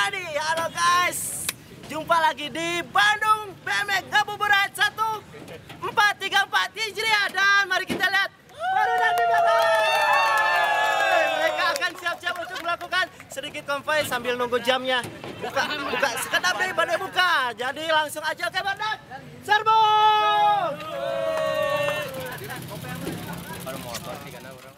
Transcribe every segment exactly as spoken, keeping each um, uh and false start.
Hani. Halo guys, jumpa lagi di Bandung B M X Ngabuburit satu empat tiga empat Hijriah. Dan mari kita lihat baru nanti mereka akan siap-siap untuk melakukan sedikit konvoy sambil nunggu jamnya. Buka, buka sekedap dari bandai buka. Jadi langsung aja ke bandar. Serbu! Baru motor sih karena orang.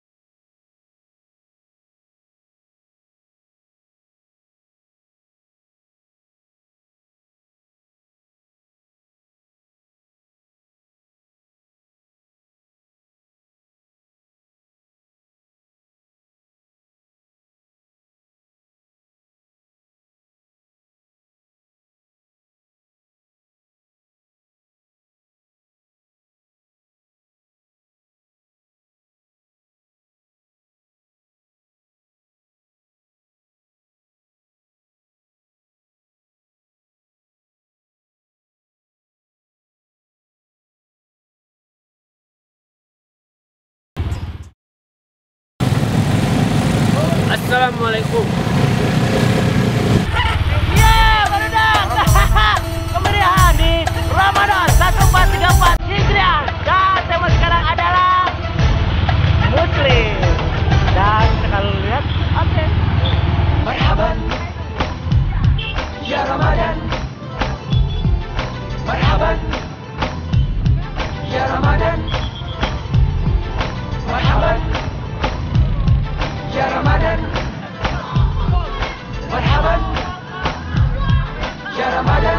Assalamualaikum. Ya, baru dah. Kemeriahan di Ramadan satu empat tiga empat Hijriah. Dan tema sekarang adalah Muslim. Dan kalau lihat, oke. Okay. Marhaban ya Ramadan. Marhaban ya Ramadan. Marhaban ya Ramadan. Marhaban ya Ramadan.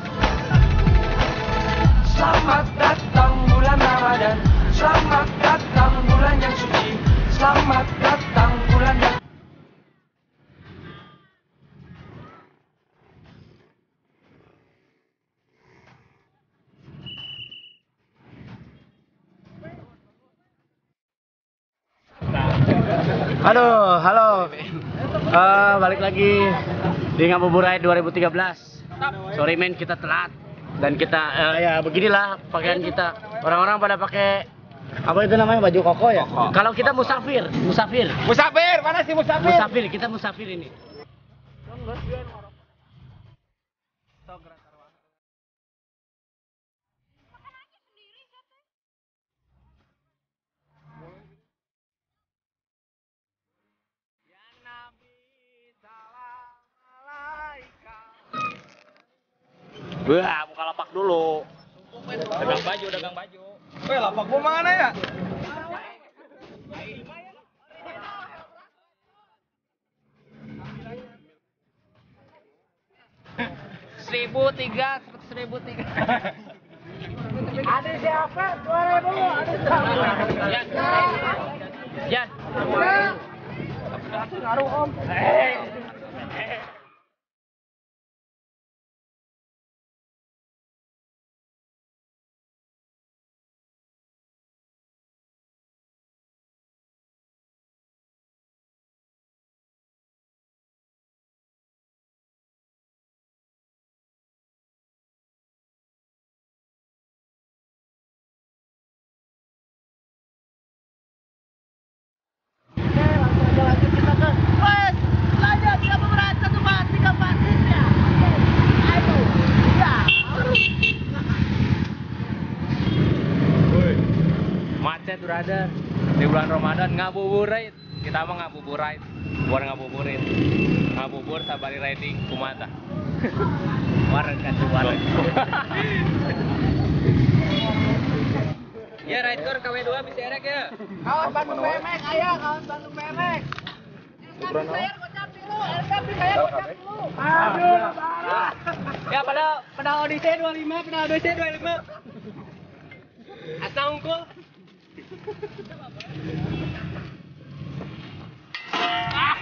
Selamat datang bulan Ramadan. Selamat datang bulan yang suci. Selamat datang bulan yang Halo, halo. Uh, balik lagi di Ngabuburit dua ribu tiga belas. Sorry men, kita telat dan kita uh, ya beginilah pakaian kita. Orang-orang pada pakai apa itu namanya, baju koko ya? Koko. Kalau kita musafir, musafir. Musafir, mana sih musafir? Musafir, kita musafir ini. Wah, buka lapak dulu. Dagang baju, dagang baju. Eh, lapakmu mana ya? Seribu tiga, seribu tiga. Ada siapa? Dua ribu. Ada siapa? Jan. Jan. Ngaruh om. Macet brother di bulan Ramadan. Ngabuburit, kita mah ngabuburit bukan ngabuburit. Ngabubur sabari riding kumata. Wareng kan wareng. Ya rider K W dua bisa erek ya. Kawan Bandung B M X, ayo kawan Bandung B M X. Saya gocap dulu, saya gocap dulu. Aduh, parah. Ya pada pada audisi dua puluh lima, pada audisi dua puluh lima. Asa unggul. Ah.